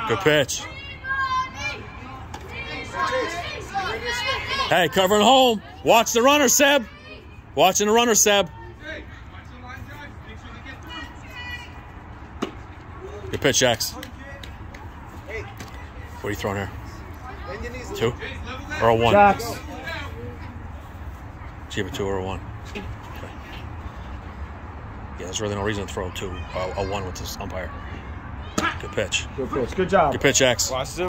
Good pitch. Hey, covering home. Watch the runner, Seb. Watching the runner, Seb. Good pitch, Jax. What are you throwing here? 2 or a 1? Jax. Give a 2 or a 1. Okay. Yeah, there's really no reason to throw a 1 with this umpire. Good pitch. Good pitch. Good job. Good pitch, Jax.